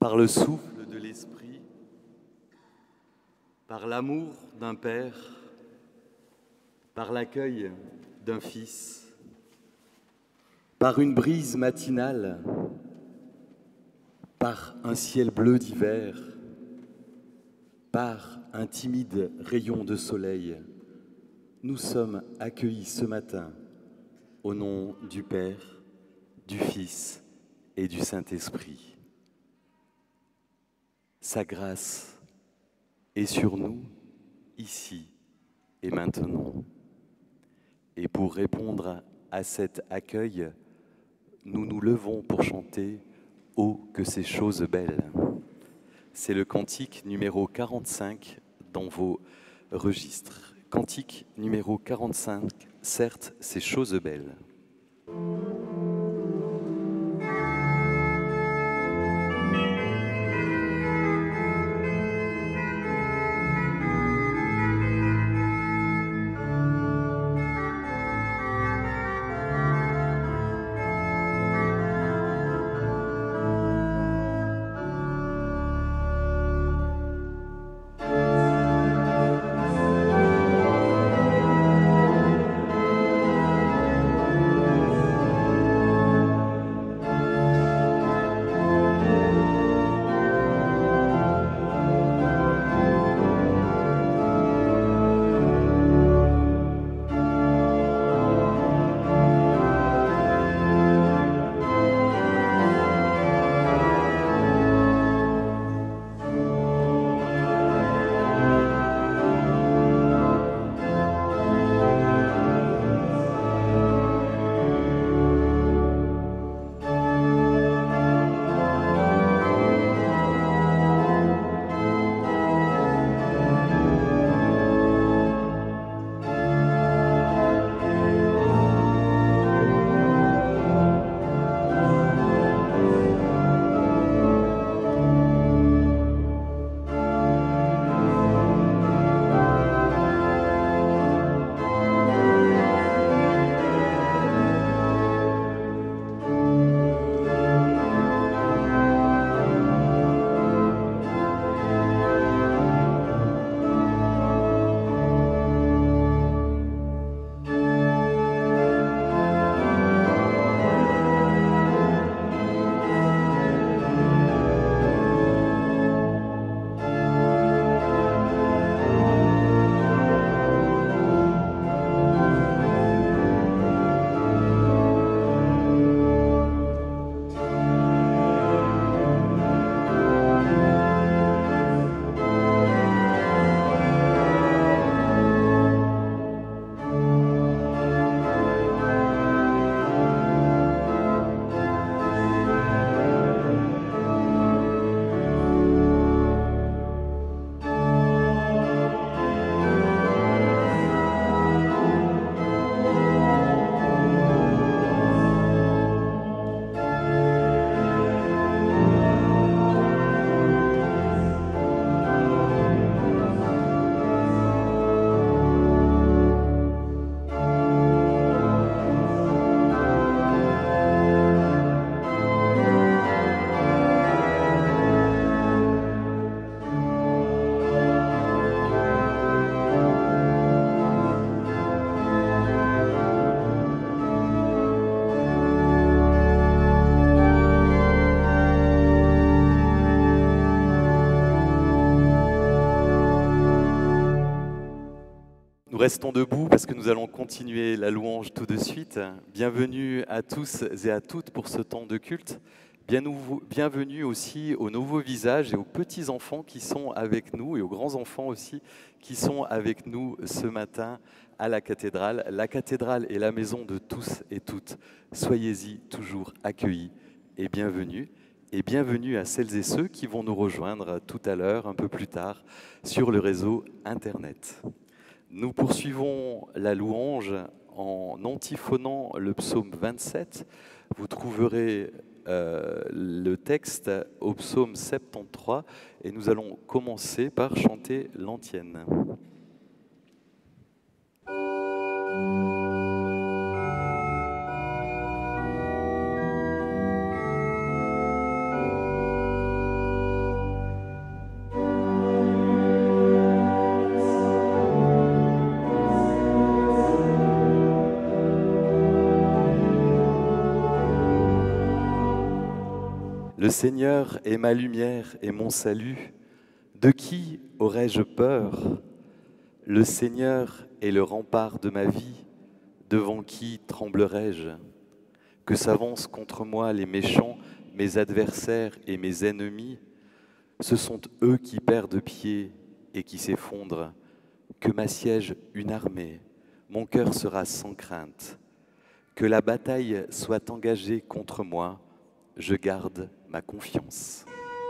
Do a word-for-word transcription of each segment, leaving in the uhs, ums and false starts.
par le souffle de l'esprit, par l'amour d'un père, par l'accueil d'un fils, par une brise matinale, par un ciel bleu d'hiver, par un timide rayon de soleil, nous sommes accueillis ce matin au nom du Père, du Fils et du Saint-Esprit. Sa grâce est sur nous, ici et maintenant. Et pour répondre à cet accueil, nous nous levons pour chanter « Oh, que ces choses belles ». C'est le cantique numéro quarante-cinq dans vos registres. Cantique numéro quarante-cinq, certes, ces choses belles. Restons debout parce que nous allons continuer la louange tout de suite. Bienvenue à tous et à toutes pour ce temps de culte. Bienvenue aussi aux nouveaux visages et aux petits-enfants qui sont avec nous et aux grands-enfants aussi qui sont avec nous ce matin à la cathédrale. La cathédrale est la maison de tous et toutes. Soyez-y toujours accueillis et bienvenue. Et bienvenue à celles et ceux qui vont nous rejoindre tout à l'heure, un peu plus tard, sur le réseau Internet. Nous poursuivons la louange en antiphonant le psaume vingt-sept. Vous trouverez euh, le texte au psaume soixante-treize et nous allons commencer par chanter l'antienne. Seigneur est ma lumière et mon salut. De qui aurais-je peur? Le Seigneur est le rempart de ma vie. Devant qui tremblerais-je? Que s'avancent contre moi les méchants, mes adversaires et mes ennemis. Ce sont eux qui perdent pied et qui s'effondrent. Que m'assiège une armée, mon cœur sera sans crainte. Que la bataille soit engagée contre moi, je garde ma confiance.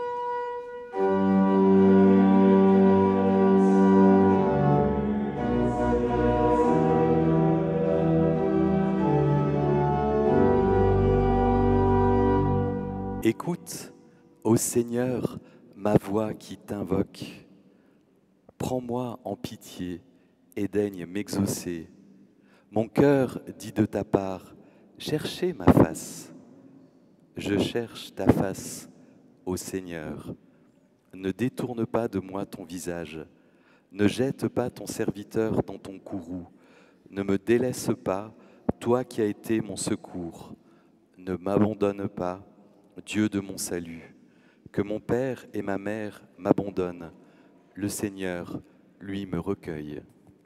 Écoute, ô Seigneur, ma voix qui t'invoque. Prends-moi en pitié et daigne m'exaucer. Mon cœur dit de ta part, cherchez ma face. Je cherche ta face, ô Seigneur. Ne détourne pas de moi ton visage. Ne jette pas ton serviteur dans ton courroux. Ne me délaisse pas, toi qui as été mon secours. Ne m'abandonne pas, Dieu de mon salut. Que mon père et ma mère m'abandonnent. Le Seigneur, lui, me recueille.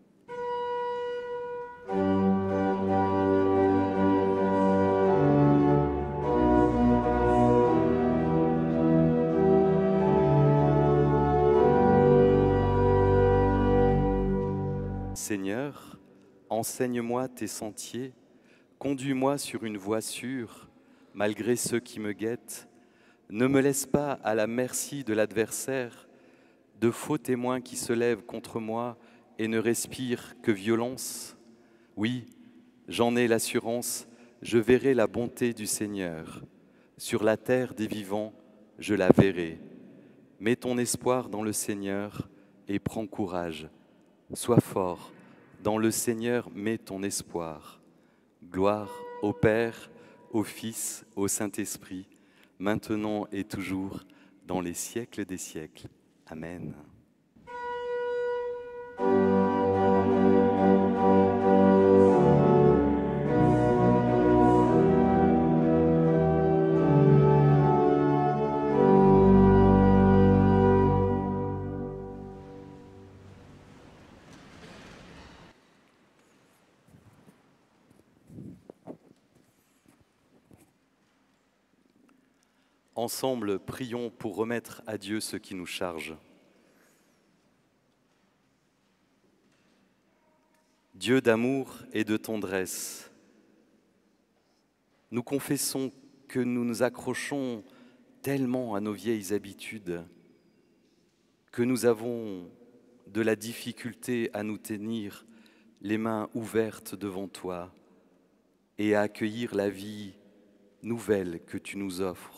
Seigneur, enseigne-moi tes sentiers, conduis-moi sur une voie sûre, malgré ceux qui me guettent. Ne me laisse pas à la merci de l'adversaire, de faux témoins qui se lèvent contre moi et ne respirent que violence. Oui, j'en ai l'assurance, je verrai la bonté du Seigneur. Sur la terre des vivants, je la verrai. Mets ton espoir dans le Seigneur et prends courage. Sois fort, dans le Seigneur mets ton espoir. Gloire au Père, au Fils, au Saint-Esprit, maintenant et toujours, dans les siècles des siècles. Amen. Ensemble, prions pour remettre à Dieu ce qui nous charge. Dieu d'amour et de tendresse, nous confessons que nous nous accrochons tellement à nos vieilles habitudes, que nous avons de la difficulté à nous tenir les mains ouvertes devant toi et à accueillir la vie nouvelle que tu nous offres.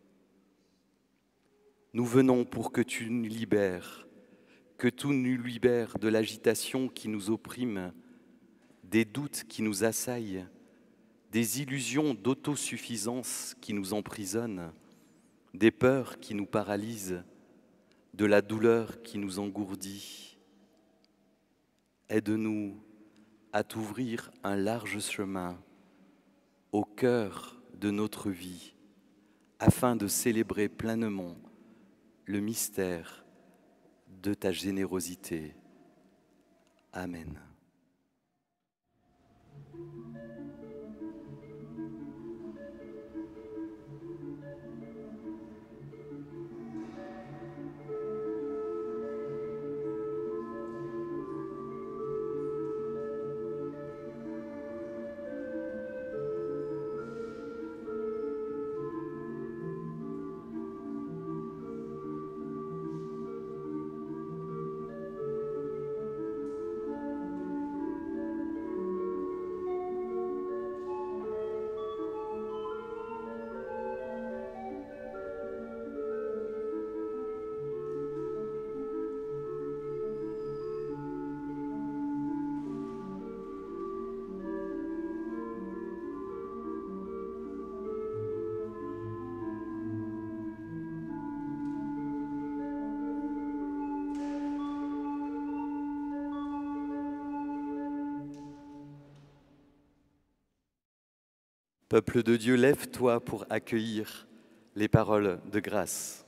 Nous venons pour que tu nous libères, que tu nous libères de l'agitation qui nous opprime, des doutes qui nous assaillent, des illusions d'autosuffisance qui nous emprisonnent, des peurs qui nous paralysent, de la douleur qui nous engourdit. Aide-nous à t'ouvrir un large chemin au cœur de notre vie, afin de célébrer pleinement le mystère de ta générosité. Amen. Peuple de Dieu, lève-toi pour accueillir les paroles de grâce.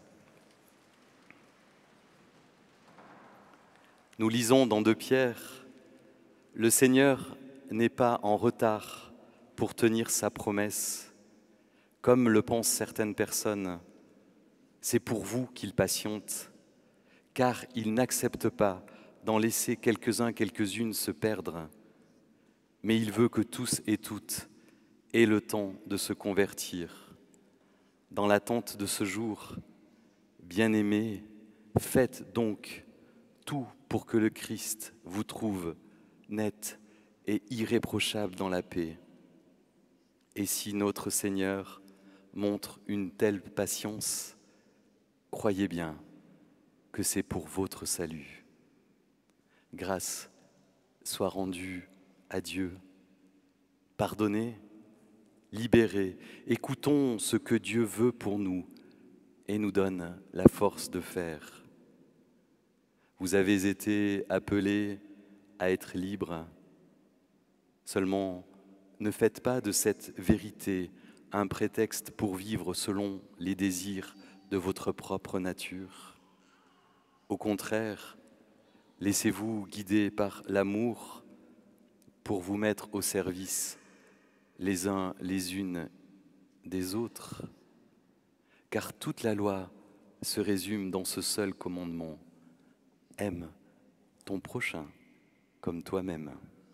Nous lisons dans deux Pierre, « Le Seigneur n'est pas en retard pour tenir sa promesse, comme le pensent certaines personnes. C'est pour vous qu'il patiente, car il n'accepte pas d'en laisser quelques-uns, quelques-unes se perdre, mais il veut que tous et toutes aient le temps de se convertir. Dans l'attente de ce jour, bien-aimés, faites donc tout pour que le Christ vous trouve net et irréprochable dans la paix. Et si notre Seigneur montre une telle patience, croyez bien que c'est pour votre salut. Grâce soit rendue à Dieu. Pardonnez, libérez, écoutons ce que Dieu veut pour nous et nous donne la force de faire. Vous avez été appelés à être libres. Seulement, ne faites pas de cette vérité un prétexte pour vivre selon les désirs de votre propre nature. Au contraire, laissez-vous guider par l'amour pour vous mettre au service les uns les unes des autres, car toute la loi se résume dans ce seul commandement. Aime ton prochain comme toi-même.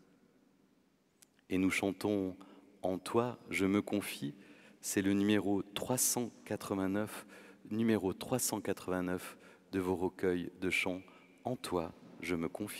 Et nous chantons « En toi, je me confie », c'est le numéro trois cent quatre-vingt-neuf, numéro trois cent quatre-vingt-neuf de vos recueils de chants « En toi, je me confie ».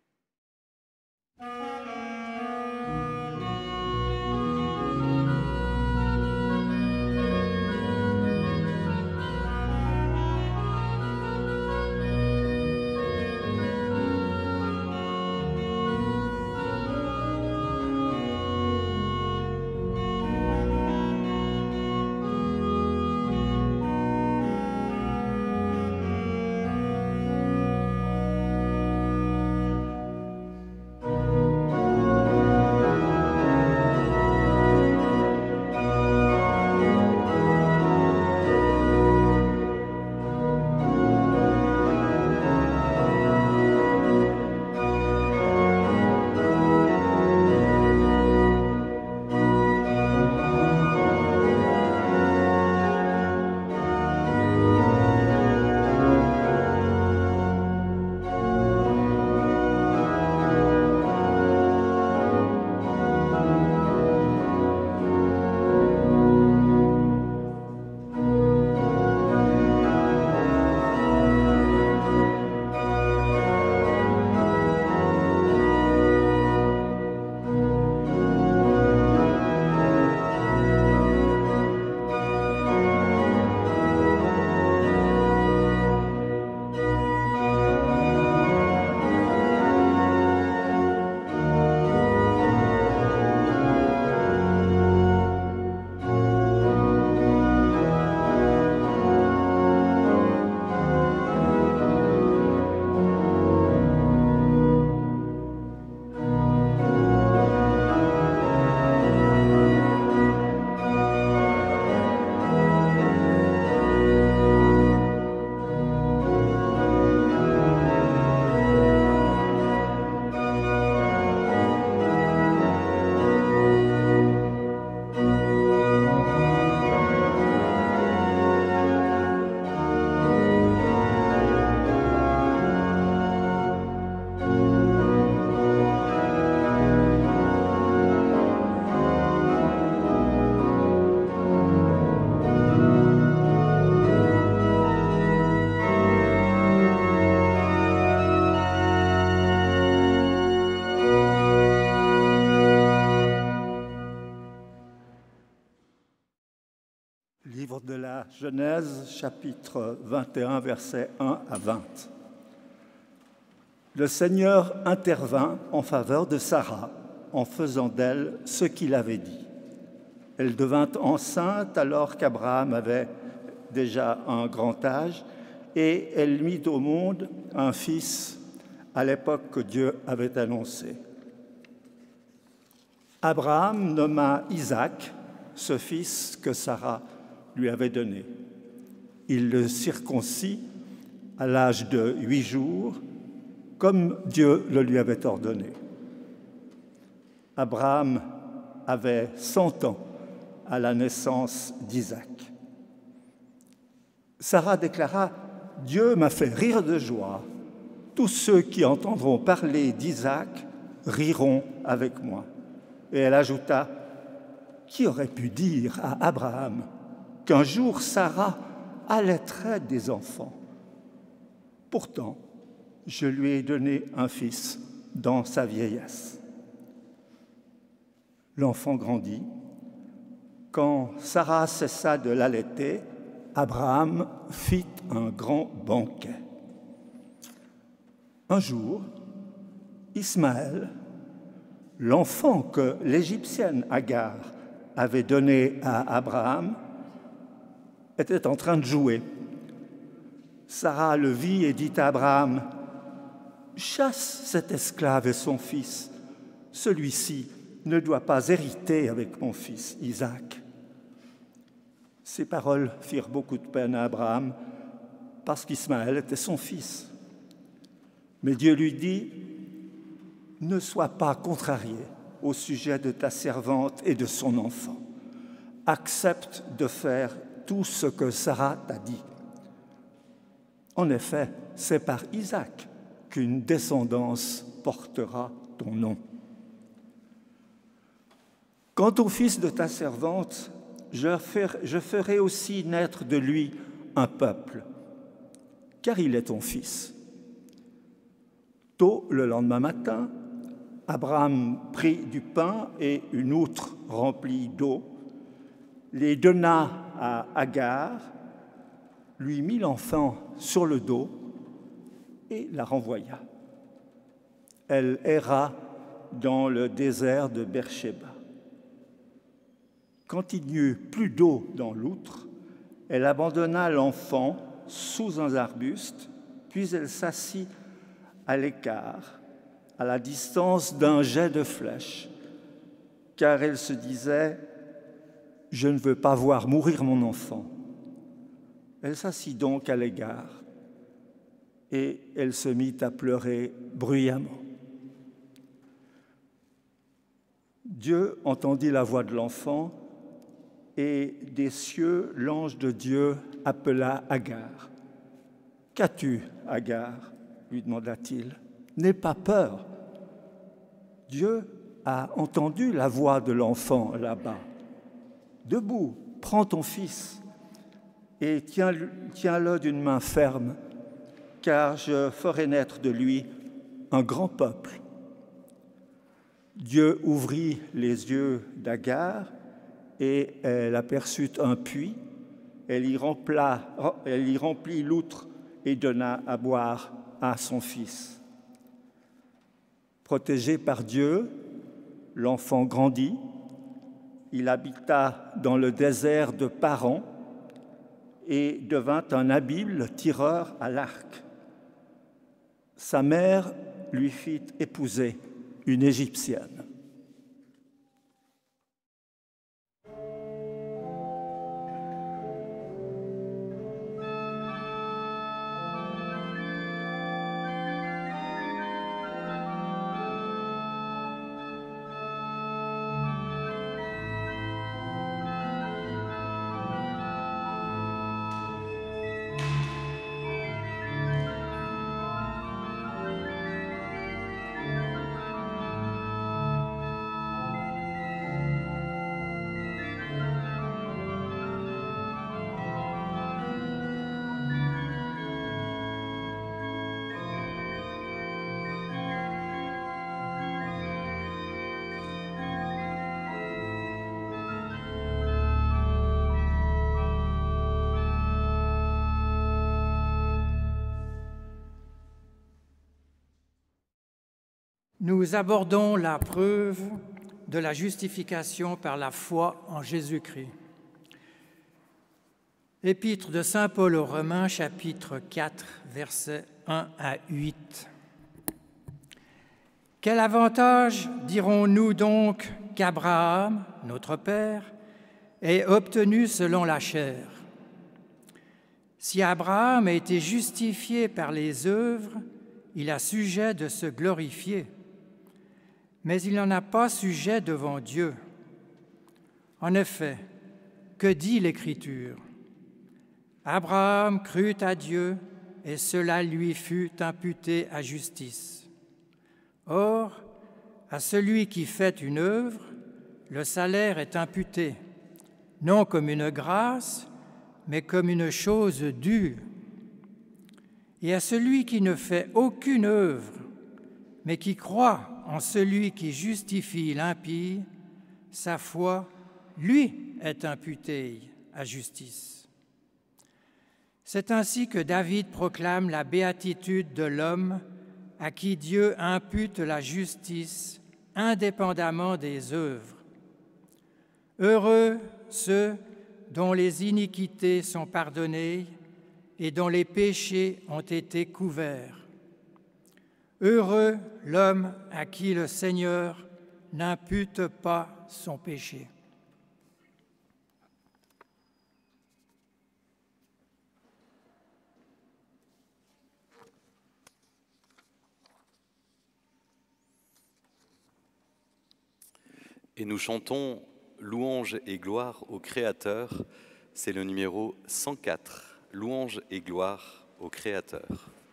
Livre de la Genèse, chapitre vingt et un, versets un à vingt. Le Seigneur intervint en faveur de Sarah en faisant d'elle ce qu'il avait dit. Elle devint enceinte alors qu'Abraham avait déjà un grand âge et elle mit au monde un fils à l'époque que Dieu avait annoncée. Abraham nomma Isaac, ce fils que Sarah lui avait donné. Il le circoncit à l'âge de huit jours, comme Dieu le lui avait ordonné. Abraham avait cent ans à la naissance d'Isaac. Sarah déclara « Dieu m'a fait rire de joie. Tous ceux qui entendront parler d'Isaac riront avec moi. » Et elle ajouta « Qui aurait pu dire à Abraham qu'un jour Sarah allaiterait des enfants? Pourtant, je lui ai donné un fils dans sa vieillesse. » L'enfant grandit. Quand Sarah cessa de l'allaiter, Abraham fit un grand banquet. Un jour, Ismaël, l'enfant que l'Égyptienne Agar avait donné à Abraham, était en train de jouer. Sarah le vit et dit à Abraham « Chasse cet esclave et son fils. Celui-ci ne doit pas hériter avec mon fils Isaac. » Ces paroles firent beaucoup de peine à Abraham parce qu'Ismaël était son fils. Mais Dieu lui dit « Ne sois pas contrarié au sujet de ta servante et de son enfant. Accepte de faire tout ce que Sarah t'a dit. En effet, c'est par Isaac qu'une descendance portera ton nom. Quant au fils de ta servante, je ferai aussi naître de lui un peuple, car il est ton fils. » Tôt le lendemain matin, Abraham prit du pain et une outre remplie d'eau, les donna à Agar, lui mit l'enfant sur le dos et la renvoya. Elle erra dans le désert de Beersheba. Quand il n'y eut plus d'eau dans l'outre, elle abandonna l'enfant sous un arbuste, puis elle s'assit à l'écart, à la distance d'un jet de flèche, car elle se disait « Je ne veux pas voir mourir mon enfant ». Elle s'assit donc à l'égard et elle se mit à pleurer bruyamment. Dieu entendit la voix de l'enfant et des cieux, l'ange de Dieu appela Agar. « Qu'as-tu, Agar ?» lui demanda-t-il. « N'aie pas peur. Dieu a entendu la voix de l'enfant là-bas. Debout, prends ton fils et tiens-le, tiens-le d'une main ferme, car je ferai naître de lui un grand peuple. » Dieu ouvrit les yeux d'Agar et elle aperçut un puits. Elle y, rempla, elle y remplit l'outre et donna à boire à son fils. Protégé par Dieu, l'enfant grandit. Il habita dans le désert de Paran et devint un habile tireur à l'arc. Sa mère lui fit épouser une Égyptienne. Nous abordons la preuve de la justification par la foi en Jésus-Christ. Épître de saint Paul aux Romains, chapitre quatre, versets un à huit. Quel avantage dirons-nous donc qu'Abraham, notre père, est obtenu selon la chair. Si Abraham a été justifié par les œuvres, il a sujet de se glorifier, mais il n'en a pas sujet devant Dieu. En effet, que dit l'Écriture ? Abraham crut à Dieu et cela lui fut imputé à justice. Or, à celui qui fait une œuvre, le salaire est imputé, non comme une grâce, mais comme une chose due. Et à celui qui ne fait aucune œuvre, mais qui croit en celui qui justifie l'impie, sa foi, lui, est imputée à justice. C'est ainsi que David proclame la béatitude de l'homme à qui Dieu impute la justice indépendamment des œuvres. Heureux ceux dont les iniquités sont pardonnées et dont les péchés ont été couverts. Heureux l'homme à qui le Seigneur n'impute pas son péché. Et nous chantons Louange et gloire au Créateur. C'est le numéro cent quatre. Louange et gloire au Créateur.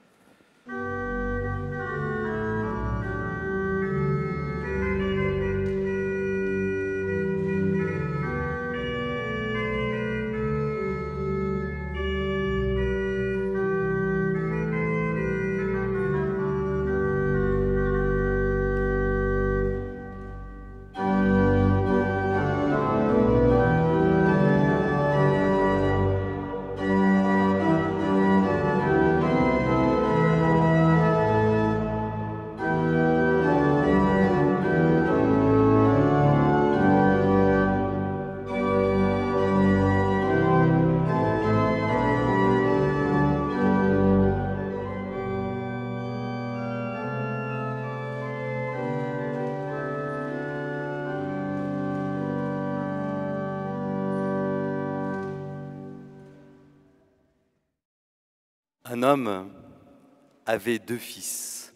Un homme avait deux fils.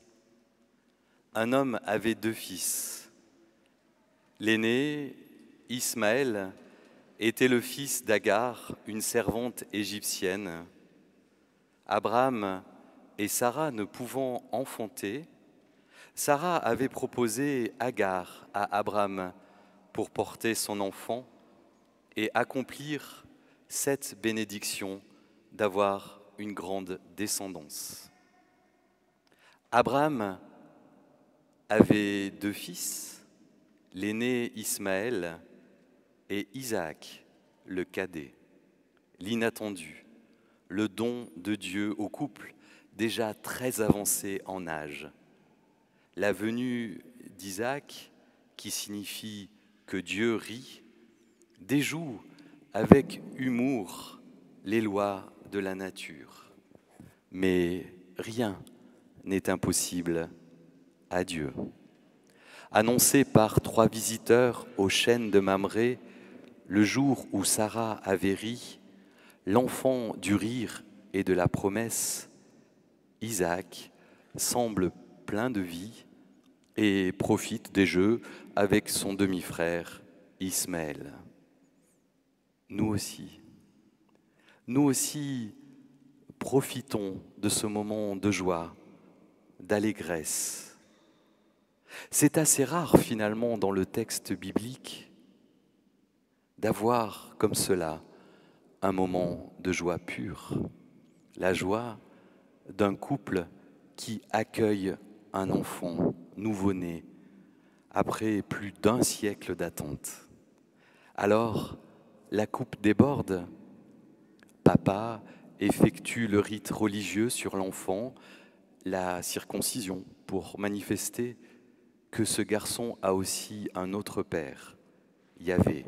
Un homme avait deux fils. L'aîné, Ismaël, était le fils d'Agar, une servante égyptienne. Abraham et Sarah ne pouvant enfanter, Sarah avait proposé Agar à Abraham pour porter son enfant et accomplir cette bénédiction d'avoir une grande descendance. Abraham avait deux fils, l'aîné Ismaël et Isaac, le cadet, l'inattendu, le don de Dieu au couple déjà très avancé en âge. La venue d'Isaac, qui signifie que Dieu rit, déjoue avec humour les lois de la nature. Mais rien n'est impossible à Dieu. Annoncé par trois visiteurs aux chênes de Mamré, le jour où Sarah avait ri, l'enfant du rire et de la promesse, Isaac semble plein de vie et profite des jeux avec son demi-frère Ismaël. Nous aussi, nous aussi profitons de ce moment de joie, d'allégresse. C'est assez rare finalement dans le texte biblique d'avoir comme cela un moment de joie pure, la joie d'un couple qui accueille un enfant nouveau-né après plus d'un siècle d'attente. Alors, la coupe déborde, papa effectue le rite religieux sur l'enfant, la circoncision, pour manifester que ce garçon a aussi un autre père, Yahvé.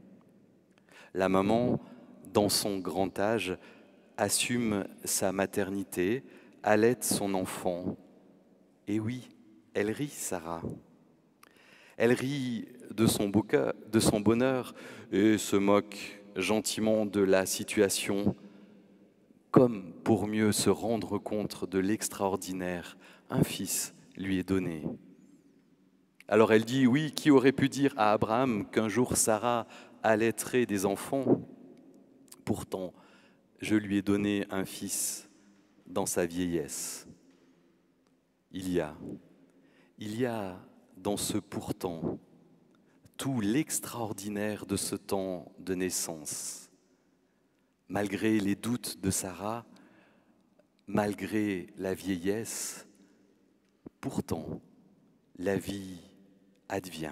La maman, dans son grand âge, assume sa maternité, allaite son enfant. Et oui, elle rit, Sarah. Elle rit de son, boca- de son bonheur et se moque gentiment de la situation, comme pour mieux se rendre compte de l'extraordinaire. Un fils lui est donné. Alors elle dit, oui, qui aurait pu dire à Abraham qu'un jour Sarah allaiterait des enfants? Pourtant, je lui ai donné un fils dans sa vieillesse. Il y a, il y a dans ce pourtant tout l'extraordinaire de ce temps de naissance. Malgré les doutes de Sarah, malgré la vieillesse, pourtant, la vie advient.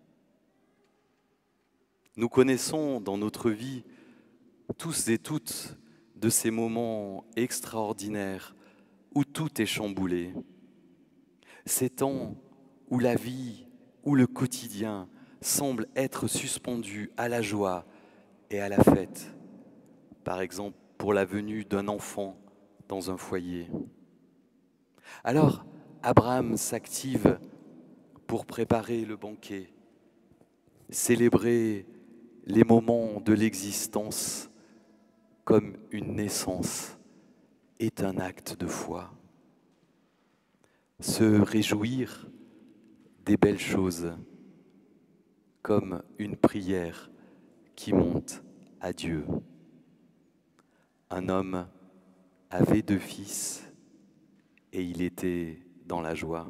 Nous connaissons dans notre vie tous et toutes de ces moments extraordinaires où tout est chamboulé. Ces temps où la vie, où le quotidien semble être suspendu à la joie et à la fête. Par exemple, pour la venue d'un enfant dans un foyer. Alors, Abraham s'active pour préparer le banquet, célébrer les moments de l'existence comme une naissance est un acte de foi. Se réjouir des belles choses comme une prière qui monte à Dieu. Un homme avait deux fils et il était dans la joie.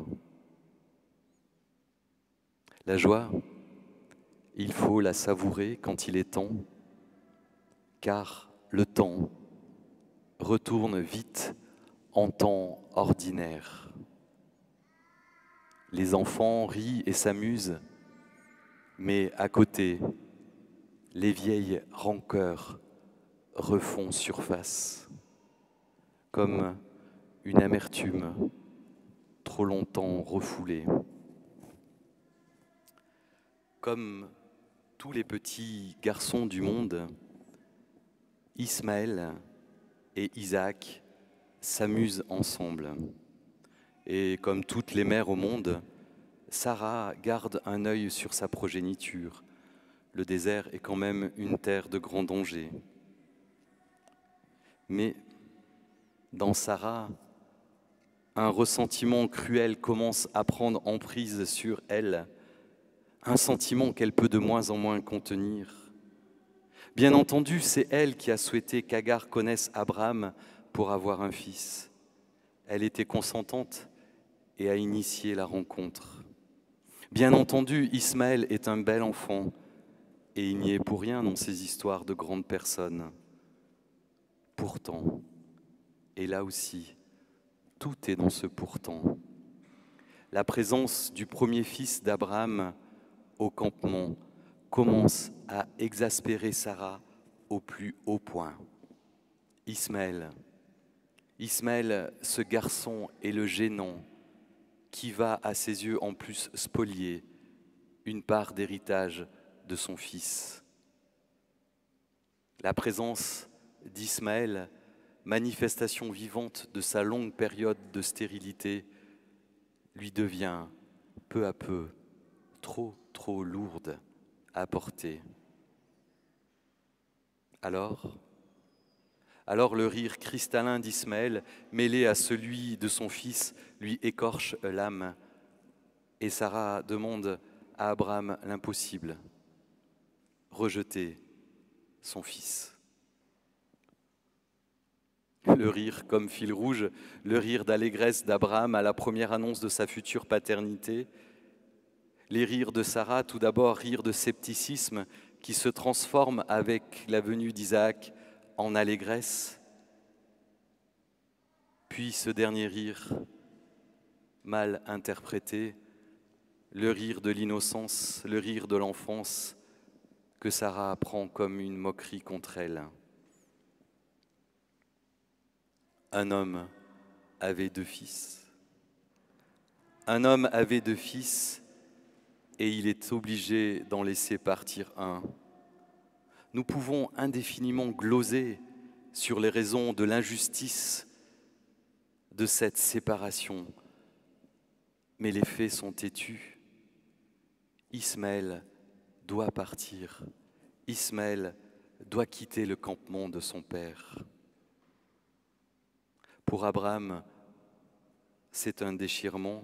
La joie, il faut la savourer quand il est temps, car le temps retourne vite en temps ordinaire. Les enfants rient et s'amusent, mais à côté, les vieilles rancœurs refont surface, comme une amertume trop longtemps refoulée. Comme tous les petits garçons du monde, Ismaël et Isaac s'amusent ensemble. Et comme toutes les mères au monde, Sarah garde un œil sur sa progéniture. Le désert est quand même une terre de grand danger. Mais dans Sarah, un ressentiment cruel commence à prendre emprise sur elle, un sentiment qu'elle peut de moins en moins contenir. Bien entendu, c'est elle qui a souhaité qu'Agar connaisse Abraham pour avoir un fils. Elle était consentante et a initié la rencontre. Bien entendu, Ismaël est un bel enfant et il n'y est pour rien dans ces histoires de grandes personnes. Pourtant, et là aussi, tout est dans ce pourtant. La présence du premier fils d'Abraham au campement commence à exaspérer Sarah au plus haut point. Ismaël, Ismaël, ce garçon est le gênant qui va à ses yeux en plus spolier une part d'héritage de son fils. La présence d'Ismaël, manifestation vivante de sa longue période de stérilité, lui devient peu à peu trop, trop lourde à porter. Alors, alors le rire cristallin d'Ismaël, mêlé à celui de son fils, lui écorche l'âme. Et Sarah demande à Abraham l'impossible, rejeter son fils. Le rire comme fil rouge, le rire d'allégresse d'Abraham à la première annonce de sa future paternité. Les rires de Sarah, tout d'abord, rire de scepticisme qui se transforme avec la venue d'Isaac en allégresse. Puis ce dernier rire, mal interprété, le rire de l'innocence, le rire de l'enfance, que Sarah prend comme une moquerie contre elle. Un homme avait deux fils. Un homme avait deux fils et il est obligé d'en laisser partir un. Nous pouvons indéfiniment gloser sur les raisons de l'injustice de cette séparation, mais les faits sont têtus. Ismaël doit partir. Ismaël doit quitter le campement de son père. Pour Abraham, c'est un déchirement.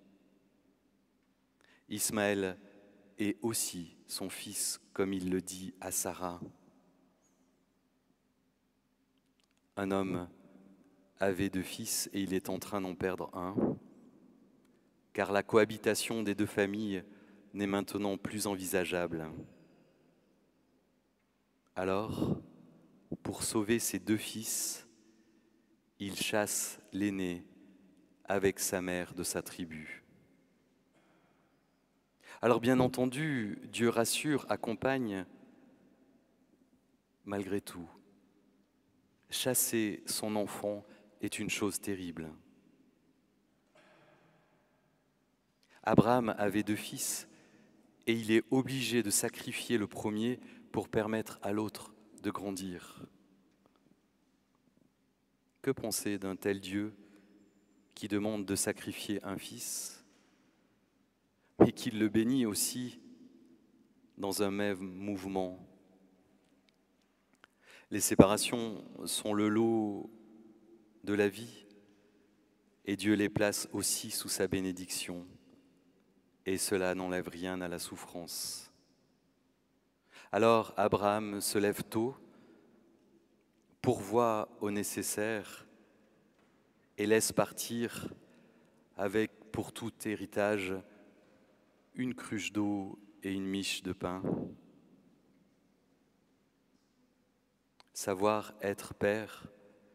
Ismaël est aussi son fils, comme il le dit à Sarah. Un homme avait deux fils et il est en train d'en perdre un, car la cohabitation des deux familles n'est maintenant plus envisageable. Alors, pour sauver ses deux fils, il chasse l'aîné avec sa mère de sa tribu. Alors bien entendu, Dieu rassure, accompagne, malgré tout. Chasser son enfant est une chose terrible. Abraham avait deux fils et il est obligé de sacrifier le premier pour permettre à l'autre de grandir. Que penser d'un tel Dieu qui demande de sacrifier un fils, mais qui le bénit aussi dans un même mouvement? Les séparations sont le lot de la vie et Dieu les place aussi sous sa bénédiction. Et cela n'enlève rien à la souffrance. Alors Abraham se lève tôt, pourvoit au nécessaire et laisse partir avec pour tout héritage une cruche d'eau et une miche de pain. Savoir être père,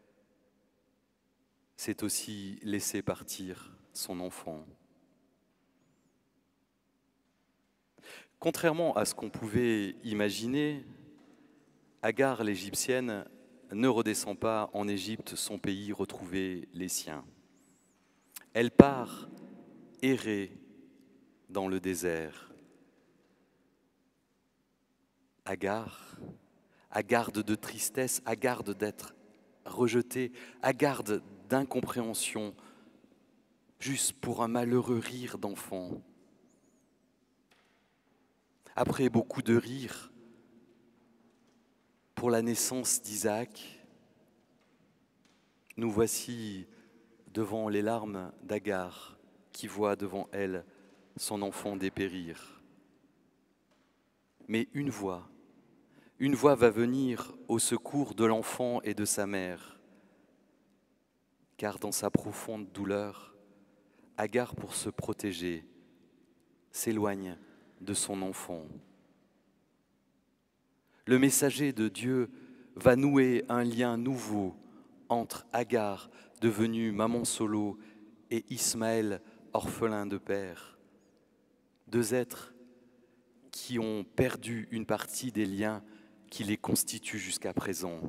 c'est aussi laisser partir son enfant. Contrairement à ce qu'on pouvait imaginer, Agar l'Égyptienne ne redescend pas en Égypte, son pays, retrouver les siens. Elle part errer dans le désert. Agar, Agarde de tristesse, Agarde d'être rejetée, Agarde d'incompréhension, juste pour un malheureux rire d'enfant. Après beaucoup de rires pour la naissance d'Isaac, nous voici devant les larmes d'Agar qui voit devant elle son enfant dépérir. Mais une voix, une voix va venir au secours de l'enfant et de sa mère, car dans sa profonde douleur, Agar, pour se protéger, s'éloigne de son enfant. Le messager de Dieu va nouer un lien nouveau entre Agar, devenue maman solo, et Ismaël, orphelin de père. Deux êtres qui ont perdu une partie des liens qui les constituent jusqu'à présent.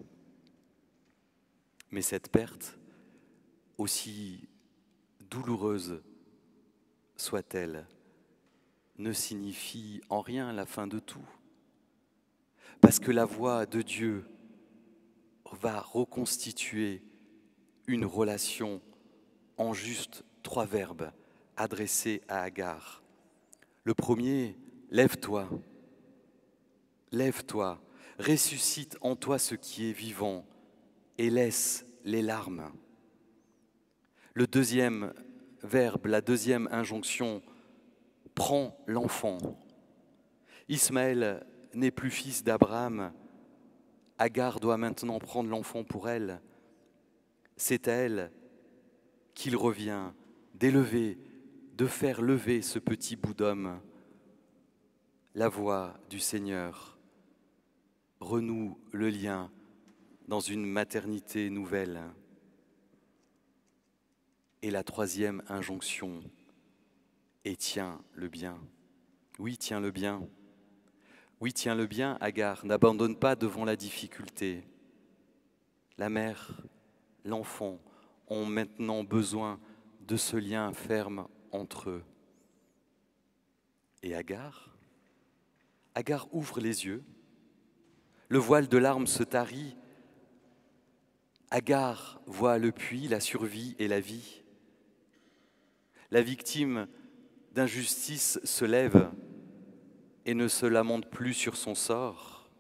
Mais cette perte, aussi douloureuse soit-elle, ne signifie en rien la fin de tout. Parce que la voix de Dieu va reconstituer une relation en juste trois verbes adressés à Agar. Le premier, lève-toi, lève-toi, ressuscite en toi ce qui est vivant et laisse les larmes. Le deuxième verbe, la deuxième injonction, prends l'enfant. Ismaël n'est plus fils d'Abraham. Agar doit maintenant prendre l'enfant pour elle. C'est à elle qu'il revient d'élever, de faire lever ce petit bout d'homme. La voix du Seigneur renoue le lien dans une maternité nouvelle. Et la troisième injonction, et tiens le bien. Oui, tiens le bien. Oui, tiens le bien, Agar, n'abandonne pas devant la difficulté. La mère, l'enfant ont maintenant besoin de ce lien ferme entre eux. Et Agar, Agar ouvre les yeux, le voile de larmes se tarit. Agar voit le puits, la survie et la vie. La victime d'injustice se lève et ne se lamente plus sur son sort.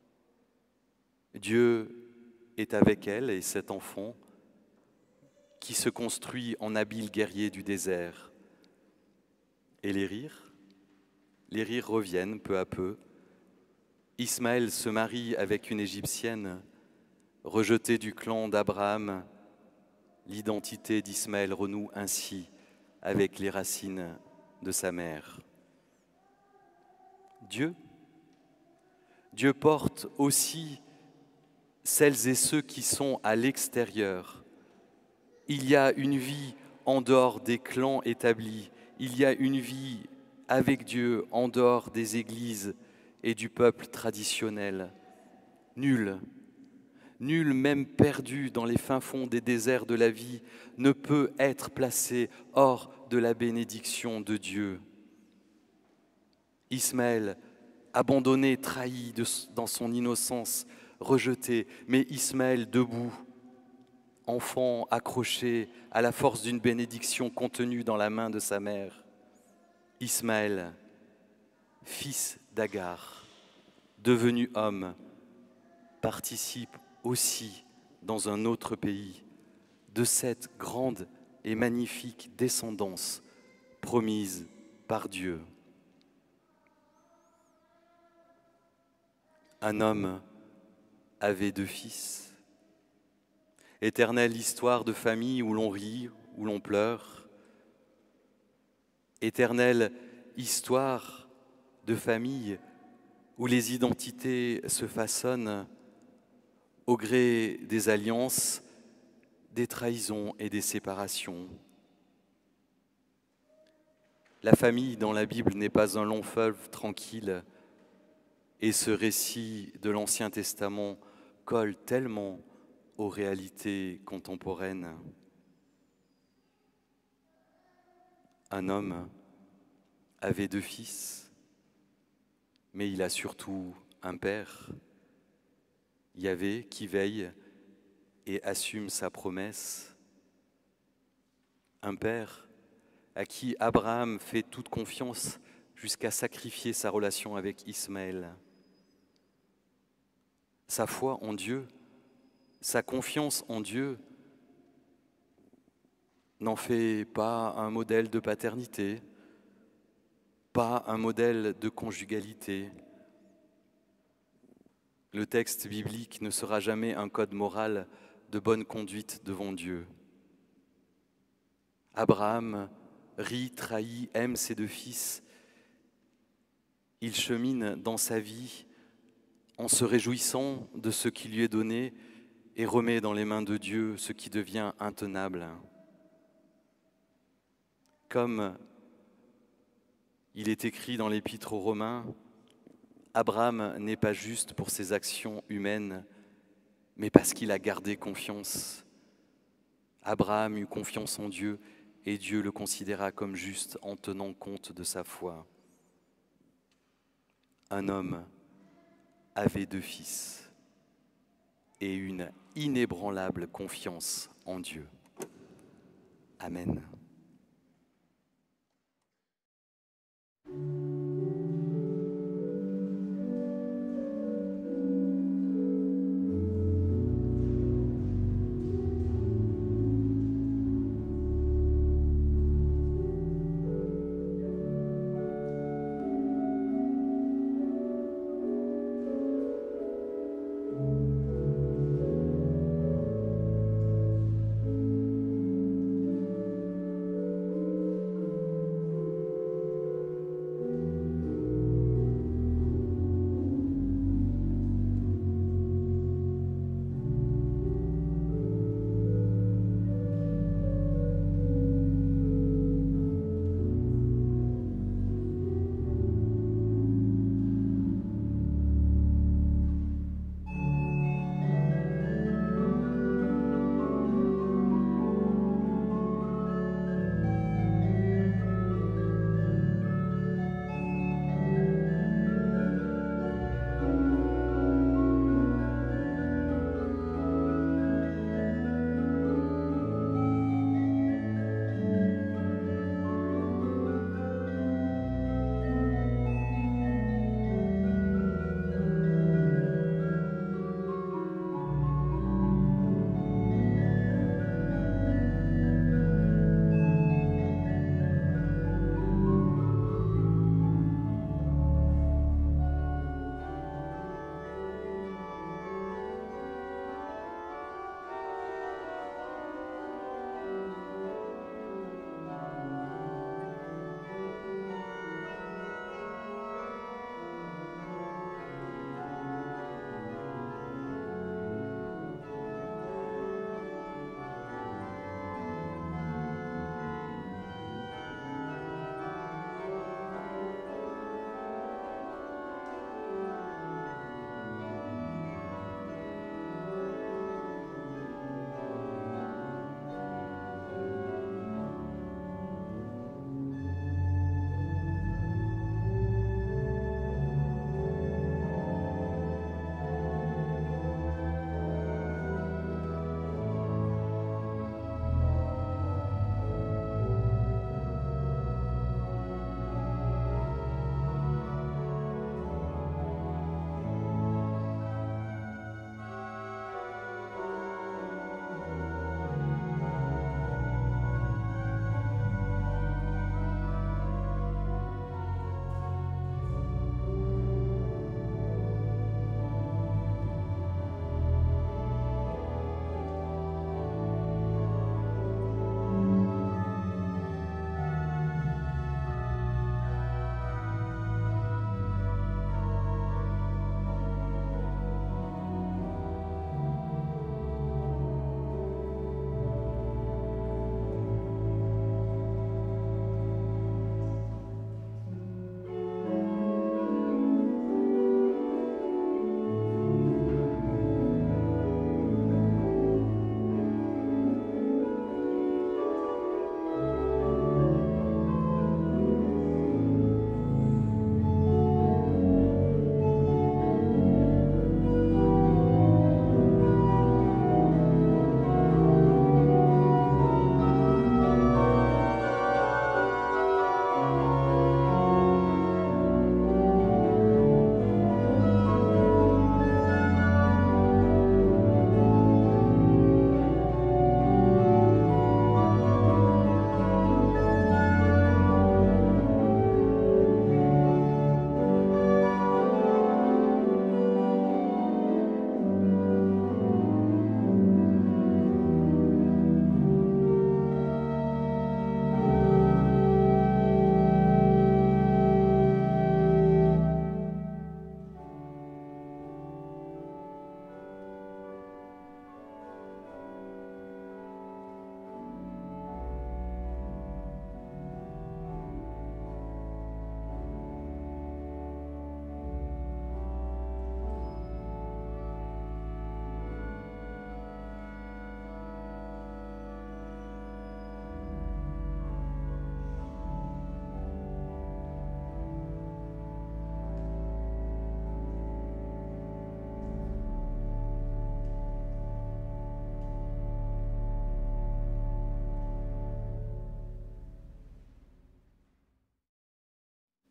Dieu est avec elle et cet enfant qui se construit en habile guerrier du désert. Et les rires, les rires reviennent peu à peu. Ismaël se marie avec une Égyptienne, rejetée du clan d'Abraham. L'identité d'Ismaël renoue ainsi avec les racines de sa mère. Dieu, Dieu porte aussi celles et ceux qui sont à l'extérieur. Il y a une vie en dehors des clans établis. Il y a une vie avec Dieu en dehors des églises et du peuple traditionnel. Nul, nul même perdu dans les fins fonds des déserts de la vie ne peut être placé hors de la bénédiction de Dieu. Ismaël, abandonné, trahi de, dans son innocence, rejeté, mais Ismaël debout, enfant accroché à la force d'une bénédiction contenue dans la main de sa mère. Ismaël, fils d'Agar, devenu homme, participe aussi dans un autre pays de cette grande et magnifique descendance promise par Dieu. Un homme avait deux fils. Éternelle histoire de famille où l'on rit, où l'on pleure. Éternelle histoire de famille où les identités se façonnent au gré des alliances, des trahisons et des séparations. La famille dans la Bible n'est pas un long fleuve tranquille, et ce récit de l'Ancien Testament colle tellement aux réalités contemporaines. Un homme avait deux fils, mais il a surtout un père, Yahvé, qui veille et assume sa promesse. Un père à qui Abraham fait toute confiance jusqu'à sacrifier sa relation avec Ismaël. Sa foi en Dieu, sa confiance en Dieu n'en fait pas un modèle de paternité, pas un modèle de conjugalité. Le texte biblique ne sera jamais un code moral de bonne conduite devant Dieu. Abraham rit, trahit, aime ses deux fils. Il chemine dans sa vie en se réjouissant de ce qui lui est donné et remet dans les mains de Dieu ce qui devient intenable. Comme il est écrit dans l'Épître aux Romains, Abraham n'est pas juste pour ses actions humaines, mais parce qu'il a gardé confiance. Abraham eut confiance en Dieu et Dieu le considéra comme juste en tenant compte de sa foi. Un homme avait deux fils et une inébranlable confiance en Dieu. Amen.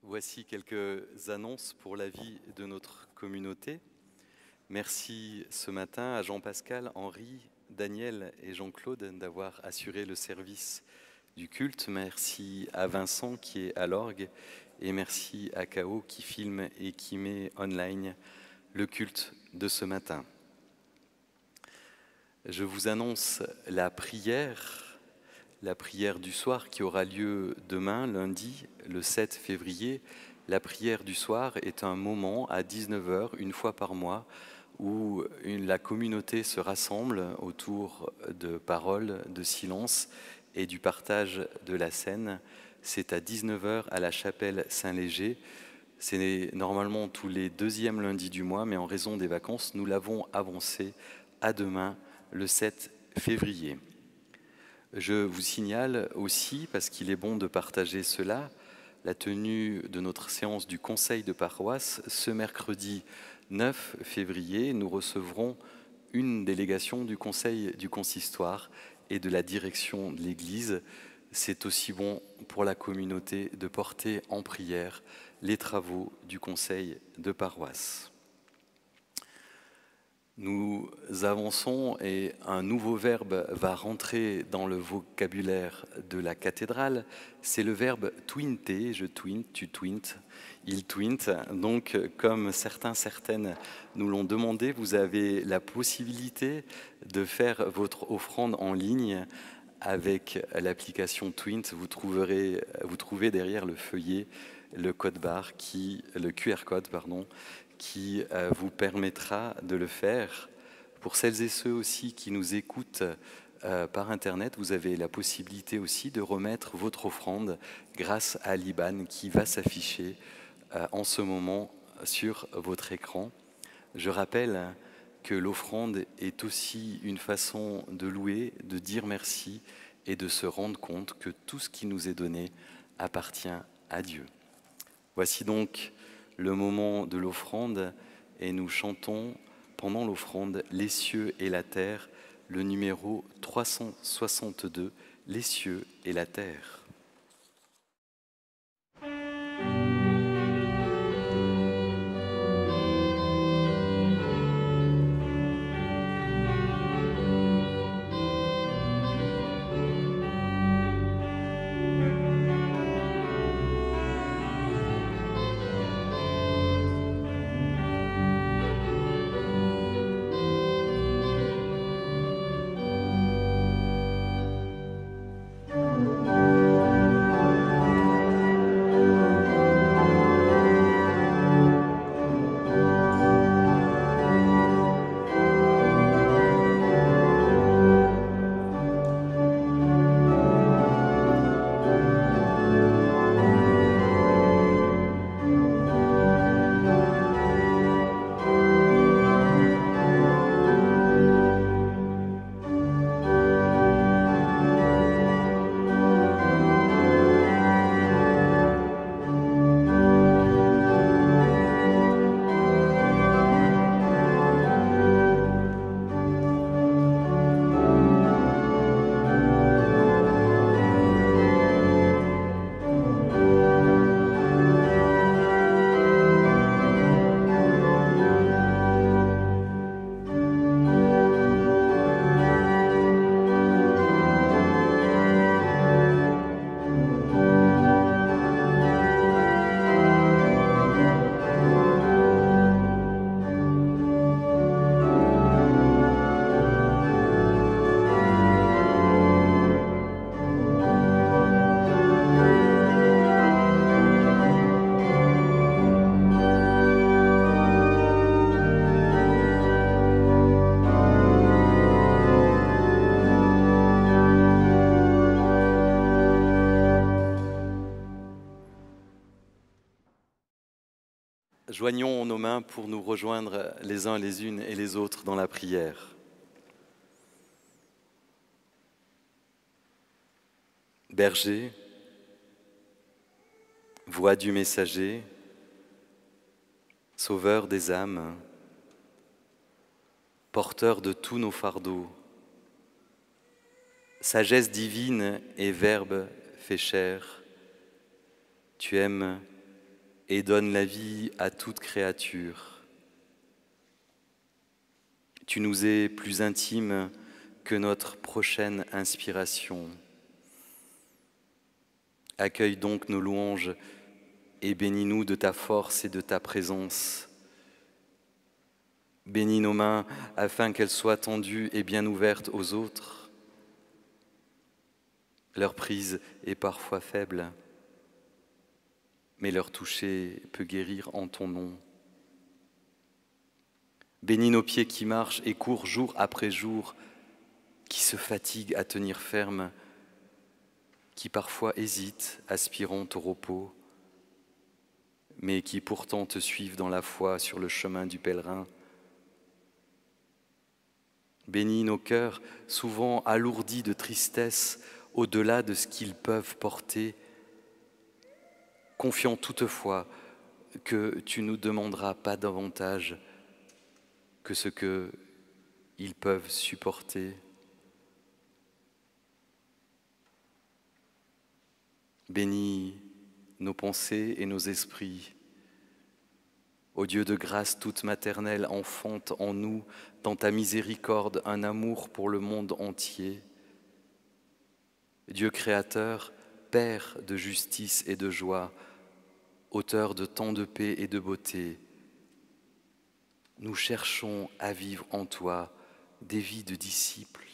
Voici quelques annonces pour la vie de notre communauté. Merci ce matin à Jean-Pascal, Henri, Daniel et Jean-Claude d'avoir assuré le service du culte. Merci à Vincent qui est à l'orgue et merci à K O qui filme et qui met online le culte de ce matin. Je vous annonce la prière, la prière du soir qui aura lieu demain, lundi, le sept février. La prière du soir est un moment à dix-neuf heures, une fois par mois, où une, la communauté se rassemble autour de paroles, de silence et du partage de la scène. C'est à dix-neuf heures à la chapelle Saint-Léger. C'est normalement tous les deuxièmes lundis du mois, mais en raison des vacances, nous l'avons avancé à demain, le sept février. Je vous signale aussi, parce qu'il est bon de partager cela, la tenue de notre séance du conseil de paroisse. Ce mercredi neuf février, nous recevrons une délégation du conseil du consistoire et de la direction de l'Église. C'est aussi bon pour la communauté de porter en prière les travaux du conseil de paroisse. Nous avançons et un nouveau verbe va rentrer dans le vocabulaire de la cathédrale. C'est le verbe twinter. Je twinte, tu twintes, il twinte. Donc, comme certains, certaines nous l'ont demandé, vous avez la possibilité de faire votre offrande en ligne avec l'application Twint. Vous trouverez, vous trouvez derrière le feuillet le code barre qui, le Q R code, pardon, qui euh, vous permettra de le faire. Pour celles et ceux aussi qui nous écoutent euh, par Internet, vous avez la possibilité aussi de remettre votre offrande grâce à l'I B A N qui va s'afficher euh, en ce moment sur votre écran. Je rappelle que l'offrande est aussi une façon de louer, de dire merci et de se rendre compte que tout ce qui nous est donné appartient à Dieu. Voici donc le moment de l'offrande et nous chantons pendant l'offrande les cieux et la terre, le numéro trois cent soixante-deux, les cieux et la terre. Joignons nos mains pour nous rejoindre les uns les unes et les autres dans la prière. Berger, voix du messager, sauveur des âmes, porteur de tous nos fardeaux, sagesse divine et verbe fait chair, tu aimes et donnes la vie à toute créature. Tu nous es plus intime que notre prochaine inspiration. Accueille donc nos louanges et bénis-nous de ta force et de ta présence. Bénis nos mains afin qu'elles soient tendues et bien ouvertes aux autres. Leur prise est parfois faible, mais leur toucher peut guérir en ton nom. Bénis nos pieds qui marchent et courent jour après jour, qui se fatiguent à tenir ferme, qui parfois hésitent, aspirant au repos, mais qui pourtant te suivent dans la foi sur le chemin du pèlerin. Bénis nos cœurs, souvent alourdis de tristesse, au-delà de ce qu'ils peuvent porter, confiant toutefois que tu ne nous demanderas pas davantage que ce qu'ils peuvent supporter. Bénis nos pensées et nos esprits. Ô Dieu de grâce toute maternelle, enfante en nous, dans ta miséricorde, un amour pour le monde entier. Dieu créateur, Père de justice et de joie, auteur de tant de paix et de beauté, nous cherchons à vivre en toi des vies de disciples.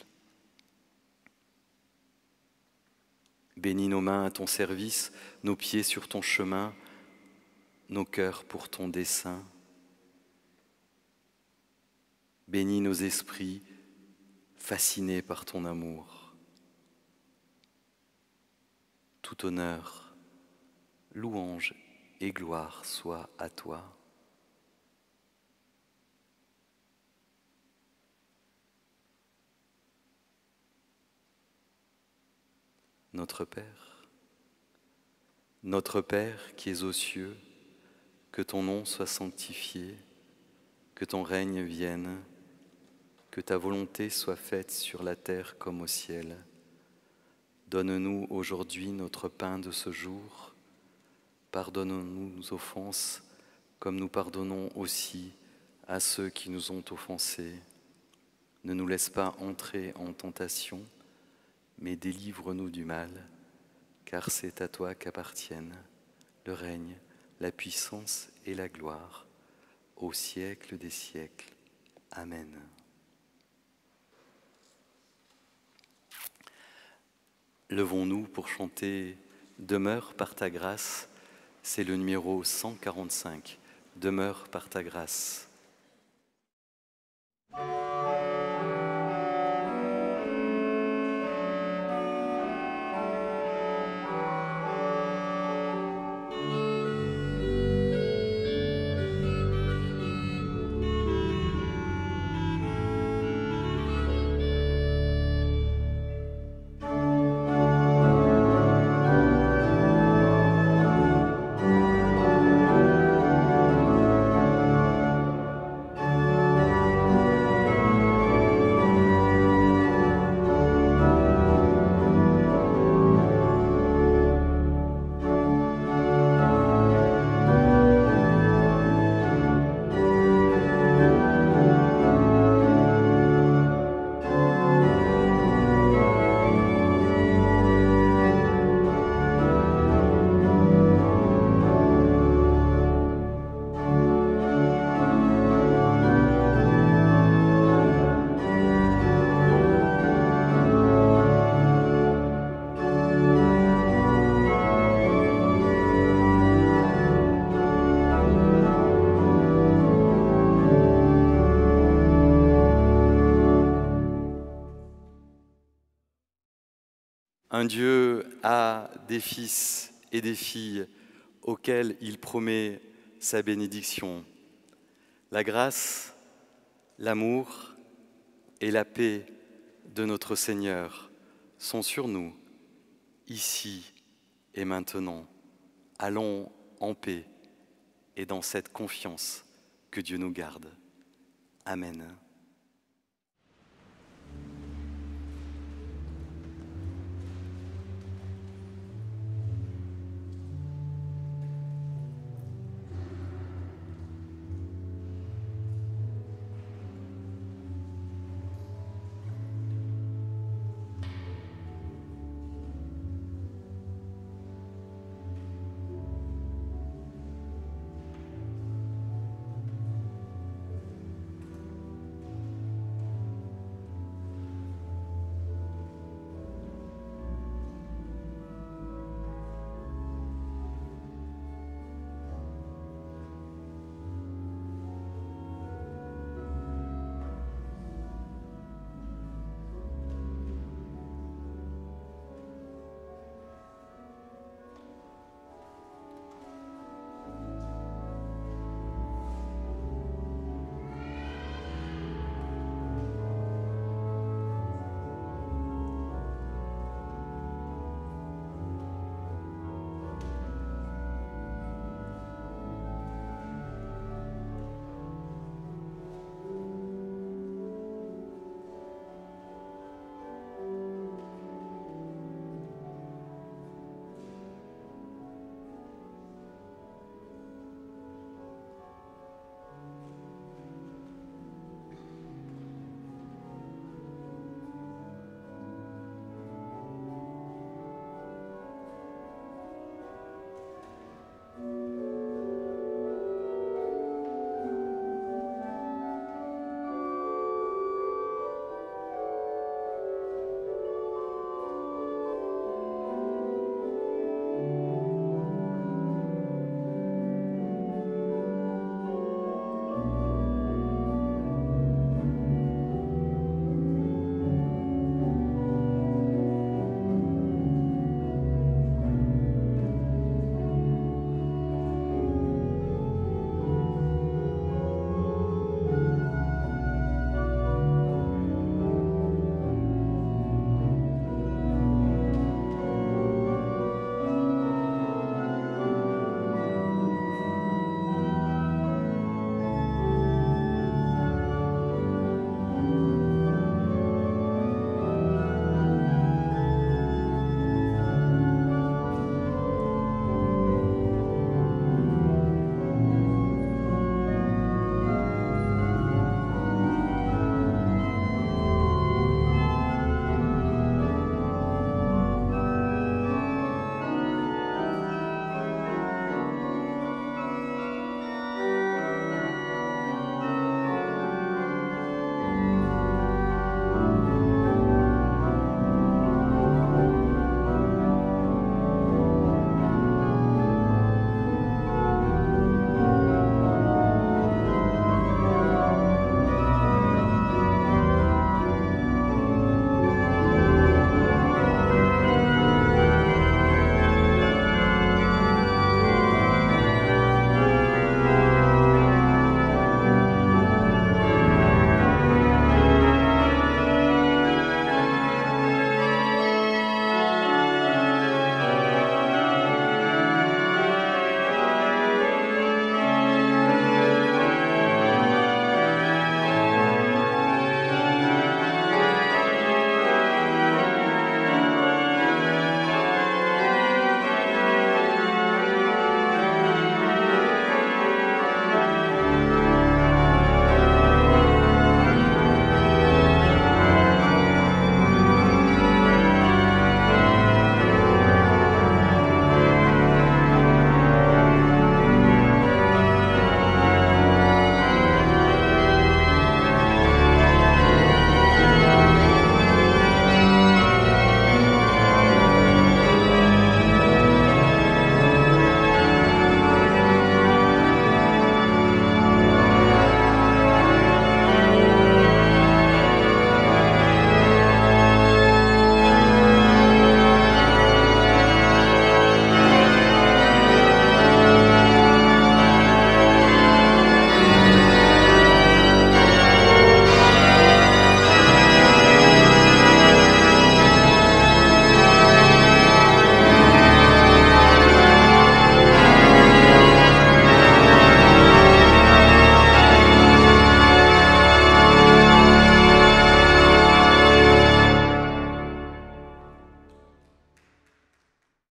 Bénis nos mains à ton service, nos pieds sur ton chemin, nos cœurs pour ton dessein. Bénis nos esprits fascinés par ton amour. Tout honneur, louange et gloire soient à toi. Notre Père, notre Père qui es aux cieux, que ton nom soit sanctifié, que ton règne vienne, que ta volonté soit faite sur la terre comme au ciel. Donne-nous aujourd'hui notre pain de ce jour. Pardonne-nous nos offenses, comme nous pardonnons aussi à ceux qui nous ont offensés. Ne nous laisse pas entrer en tentation, mais délivre-nous du mal, car c'est à toi qu'appartiennent le règne, la puissance et la gloire, au siècle des siècles. Amen. Levons-nous pour chanter « Demeure par ta grâce », c'est le numéro cent quarante-cinq, « Demeure par ta grâce ». Un Dieu a des fils et des filles auxquels il promet sa bénédiction. La grâce, l'amour et la paix de notre Seigneur sont sur nous, ici et maintenant. Allons en paix et dans cette confiance que Dieu nous garde. Amen.